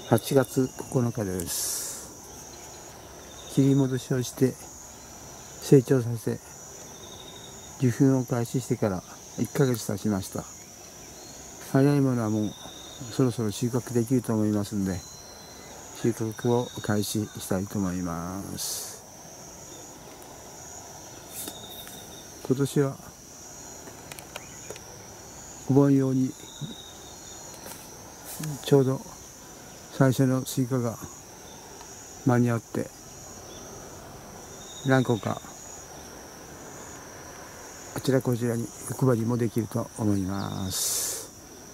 8月9日です。切り戻しをして成長させ、受粉を開始してから1ヶ月経ちました。早いものはもうそろそろ収穫できると思いますので、収穫を開始したいと思います。今年はお盆用にちょうど最初のスイカが間に合って何個かあちらこちらに欲張りもできると思います。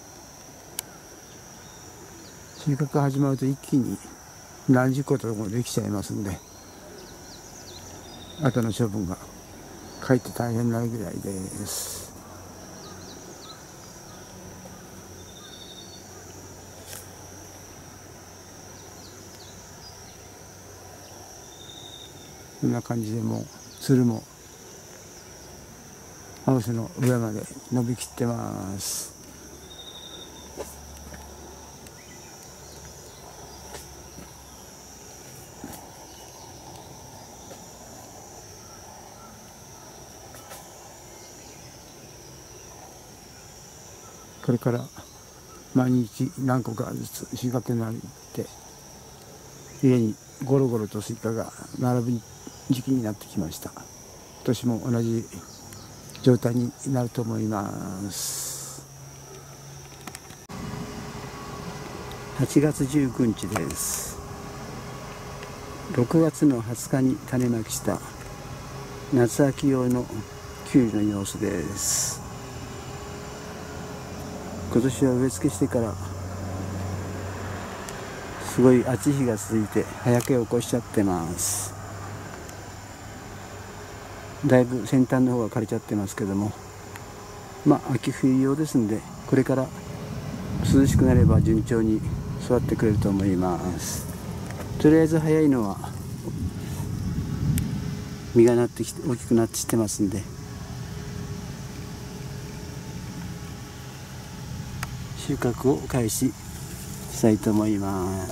収穫が始まると一気に何十個ともできちゃいますんで、後の処分がかえって大変になるぐらいです。こんな感じでもうつるもハウスの上まで伸びきってます。これから毎日何個かずつ収穫になって家にゴロゴロとスイカが並ぶ時期になってきました。今年も同じ状態になると思います。8月19日です。6月の20日に種まきした夏秋用のキュウリの様子です。今年は植え付けしてからすごい暑い日が続いて葉焼けを起こしちゃってます。だいぶ先端の方が枯れちゃってますけども、秋冬用ですんで、これから涼しくなれば順調に育ってくれると思います。とりあえず早いのは実がなってきて大きくなってきてますんで、収穫を開始したいと思います。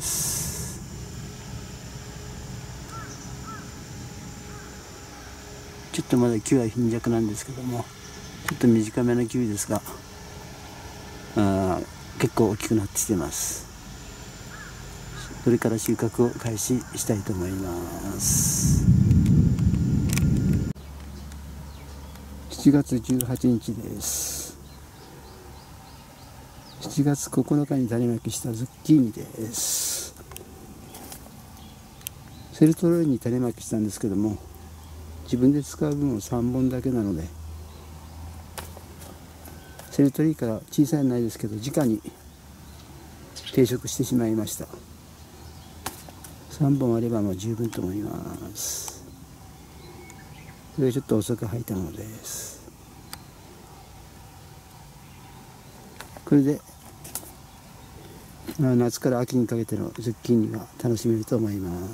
ちょっとまだ木は貧弱なんですけども、ちょっと短めの木ですが、結構大きくなってきてます。これから収穫を開始したいと思います。7月18日です。7月9日に種まきしたズッキーニです。セルトロインに種まきしたんですけども、自分で使う分は3本だけなので、セルトリーから小さいのないですけど直に定食してしまいました。3本あればもう十分と思います。これがちょっと遅く入ったのです。これで夏から秋にかけてのズッキーニが楽しめると思います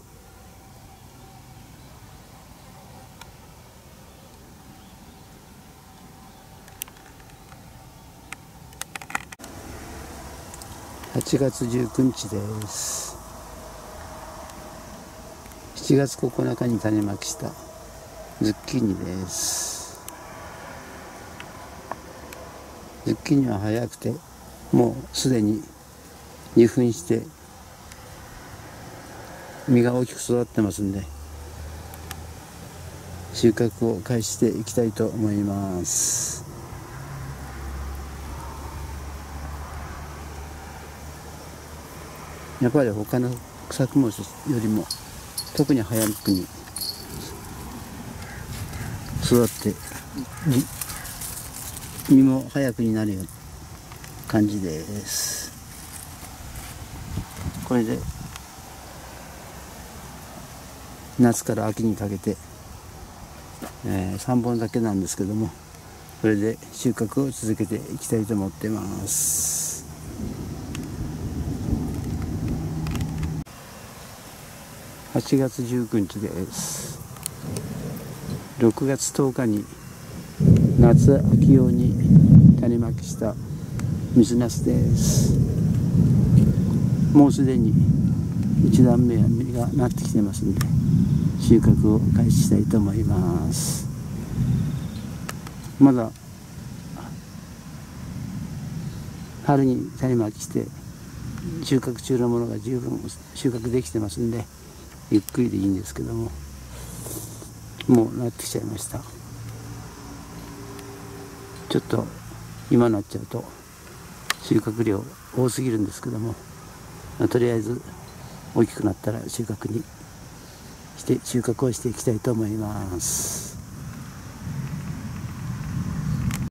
。8月19日です。7月9日に種まきしたズッキーニです。ズッキーニは早くてもうすでに2分して実が大きく育ってますんで、収穫を開始していきたいと思います。やっぱり他の作物よりも特に早くに育って実も早くになるような感じです。これで夏から秋にかけて、3本だけなんですけども、これで収穫を続けていきたいと思ってます。8月19日です。6月10日に夏秋用に種まきした水ナスです。 もうすでに1段目は実がなってきてますんで、収穫を開始したいと思います。まだ春に種まきして収穫中のものが十分収穫できてますんで、ゆっくりでいいんですけども、もうなってきちゃいました。ちょっと今なっちゃうと収穫量多すぎるんですけども、とりあえず大きくなったら収穫をしていきたいと思います。